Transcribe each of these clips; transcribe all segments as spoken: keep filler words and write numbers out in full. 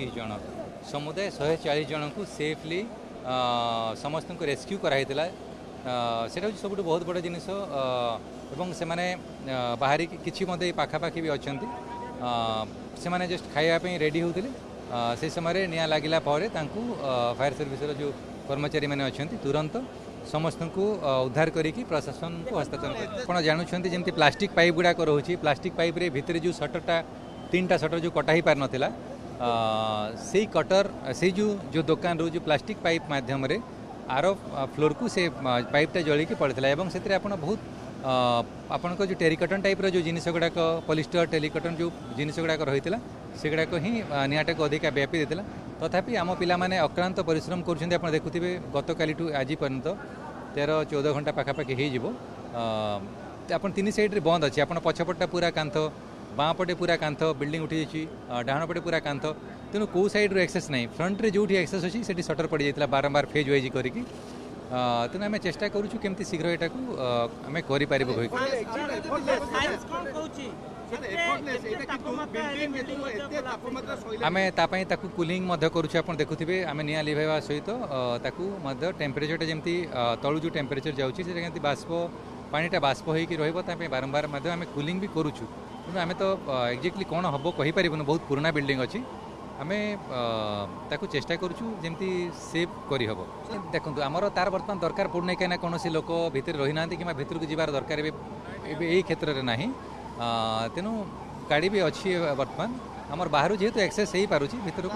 तीस जन समुदाय शहे चालीस जन को सेफली समस्त को रेस्क्यू कराई से सब बहुत बड़ जिनस से बाहरी कि पाखापाखि भी अच्छा से मैंने जस्ट खावाई रेडी होते से समय निआ लगिला फायर सर्विस जो कर्मचारी मैंने अच्छा तुरंत समस्त को उद्धार करिकी प्रशासन को हस्तांतरण कर जानते जमी प्लास्टिक पाइप गुड़ाक रोचे प्लास्टिक पाइप रे भितर जो सटरटा तीन टा सटर जो कटा ही पार नाला से कटर से जो जो दुकान रो जो प्लास्टिक पाइप मध्यम आर फ्लोर को से पाइपटा जलिकी पड़ता है से बहुत आपण जो टेरिकटन टाइप रो जो जिनिस गुड़ाक पॉलिस्टर टेरिकटन जो जिनिस गुड़ाक रही से गुड़ाक ही निआटा को अधिक व्यापी देता तथापि आम पिला माने अक्रांत परिश्रम करुँचे आप देखुवे गत काली आज पर्यंत तेरह चौदह घंटा पाखापाखि हो आप तीन साइड बंद अच्छे आप पछपटा पूरा कांथ बाँ पटे पूरा कांथ बिल्डिंग उठी डाण पटे पूरा कांथ तेणु कौ साइड रो एक्सेस नहीं फ्रंट रे जो एक्सेस अच्छी से सटर पड़ जाता बारंबार फेज वाइज करके तेणु आम चेष्टा करूँ केमती शीघ्र यहाँ आम कर आमे तापाई ताकू कूलिंग मध्य करूछु आपण देखुथिबे आमे निया लिभाइबा सहित ताकू मध्य टेम्परेचर जेमती तळु जो टेम्परेचर जाउछि से जेमती बाष्प पानीटा बाष्प होइकी रहइबो तापे बारंबार मध्य आमे कूलिंग भी करूछु किंतु आमे तो एक्जेक्टली कोन हबो कहि परिबनु बहुत पुराना बिल्डिंग अछि आमे ताकू चेष्टा करूछु जेमती सेव करि हबो देखंतु हमर तार वर्तमान दरकार पड़नै केना कोनोसी लोक भितर रहि नांती किमा भितर को जिबार दरकार एबे एई क्षेत्र रे नाही तेणु गाड़ी भी अच्छी वर्तमान आमर बाहर जेहेतु एक्सेस हो पार्टी भर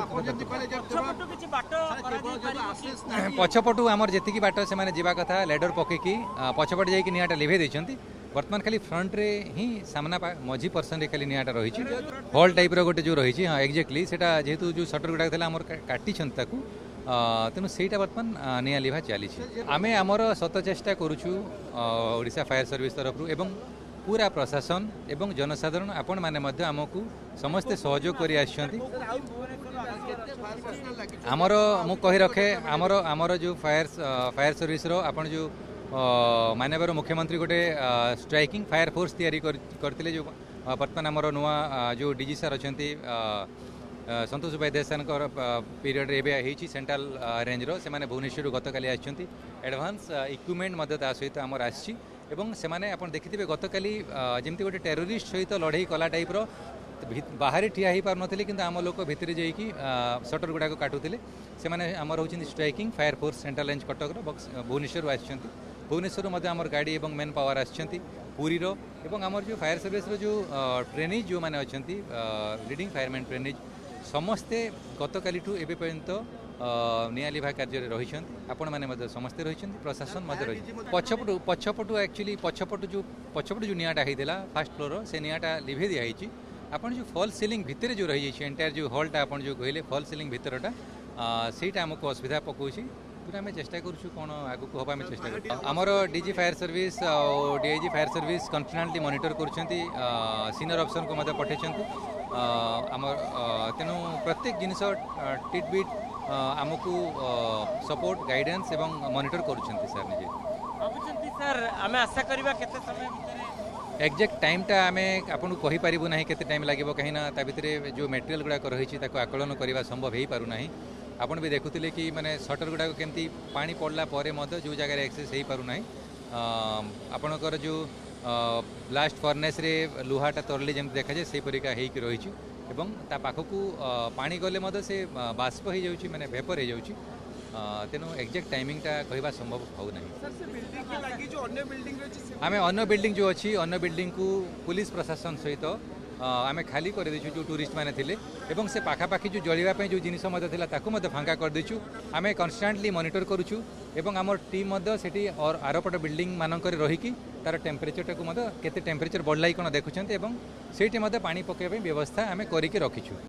पछपटू आमर जी बाट से जावा कथा लेडर पकईकी पछपटे जाकि निआटा लिभे देछंती वर्तमान खाली फ्रंट रे ही सामना मझी पर्सन रे खाली निआटा रही हॉल टाइप रो गोटे जो रही हाँ एक्जेक्टली सेटा जेहेतु जो सटर गुड़ाक आमर काटी तेणु सेटा वर्तमान निआ लिभा चली आमे आमर सत चेष्टा करूछु ओडिशा फायर सर्विस तरफ एवं पूरा प्रशासन एवं जनसाधारण आपण माने मध्य आमको समस्ते सहयोग करि आछंती आमर मु कहि रखे आमर आमर जो फायर फायर सर्विस रो आपण जो माननीय मुख्यमंत्री गोटे स्ट्राइकिंग फायर फोर्स तैयारी करथिले जो वर्तमान आमर नुआ जो डीजी सर अछंती संतोष भाई देसान पीरियड एवं सेंट्रल रेंज रो से माने भुवनेश्वर गत काली आछंती एडवांस इक्विपमेंट मध्य सहित आमर आछि एवं से माने आपण देखिथिबे गत काली जेमती गोटे टेरोरिस्ट सहित लड़ाई कला टाइप रो बाहर ठिया ही पार नथिले किंतु आम लोक भितर जाइकी सटर गुड़ाक काटुथिले से माने आमर होउछिन striking fire force central range Cuttack रो भुवनेश्वर आछंती भुवनेश्वर मध्य आमर गाड़ी एवं मेन पावर आछंती पुरी रो एवं आमर जो फायर सर्विस रो जो ट्रेनिज जो माने अछंती लीडिंग फायरमैन ट्रेनिज समस्ते गत काली ठू एबे पर्यंत निआ लिभा कार्य रही आपण मैंने समस्ते रही प्रशासन रही पछपटू पछपटू एक्चुअली पछपटू जो पछपटू जो निआटा होता फास्ट फ्लोर से निआटा लिभे दिखाई आपन जो फॉल सीलिंग भितर जो रही एंटायर जो हॉलटा आपन जो कहले फॉल सीलिंग भितरटा सेटा आमको असुविधा पकाउछि तेणु आम चेष्टा करूँ कौन आगक हवा आम चेष्टा कर आमर डीजी फायर सर्विस और DIG fire service confidently monitor करुँच सीनियर अफसर को मत पठे आमर तेणु प्रत्येक जिनस टिटबिट आमको सपोर्ट गाइडेंस एवं मॉनिटर करुँच सर निजे सर आम आशा करबा केते समय एक्जेक्ट टाइमटा आम आपको कहि पारिबु नाही केते टाइम लागिबो कहिना ता भितरे जो मटेरियल गुड़ाक रही ताको आकलन करबा संभव हो पारु नाही आपण भी देखुथिले कि माने सटर गुड़ाक केमती पानी पड़ला परे मध्य जो जगह एक्सेस हो पारु नाही आपणकर जो ब्लास्ट फर्नेस रे लुहाटा तरली जमी देखा जाए से परिका हेकि रही एवं ता पाखकू पानी गले मध्य से बाष्प हो जाउछि माने वेपर हो जाउछि तेणु एक्जेक्ट टाइमिंगटा कहवा संभव हो ना आम अन्य बिल्डिंग जो अच्छी अन्य बिल्डिंग को पुलिस प्रशासन सहित आम खाली कर देछु जो टूरिस्ट माने थिले एवं से पाखापाखि जो जलिबा जो जिनिस मध्य थिला ताकू मध्य फांका कर देछु आम कन्स्टांटली मॉनिटर करूछु एवं आमर टीम मध्य सेठी और आरपट बिल्डिंग मानकर रहीकि तार टेम्परेचर को मध्य केते टेम्परेचर बढ़लाई कोन देखुछन्ते एवं सेठी मध्य पानी पकेबे व्यवस्था आम करिके रखिछु।